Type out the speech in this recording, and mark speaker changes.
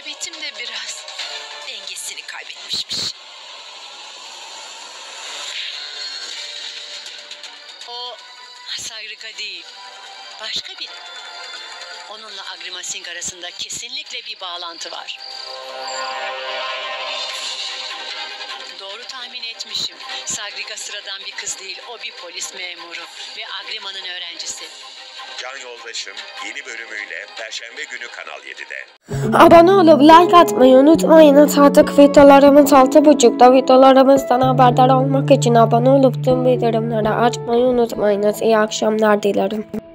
Speaker 1: muhabbetim de biraz dengesini kaybetmişmiş. O Sagrika değil, başka biri. Onunla Agrima Singh arasında kesinlikle bir bağlantı var. Doğru tahmin etmişim. Sagrika sıradan bir kız değil, o bir polis memuru ve Agrima'nın öğrencisi.
Speaker 2: Can Yoldaşım yeni bölümüyle Perşembe günü Kanal 7'de.
Speaker 3: Abone olup like atmayı unutmayınız. Artık videolarımız 6.30'da. Videolarımızdan haberdar olmak için abone olup tüm bildirimleri açmayı unutmayınız. İyi akşamlar dilerim.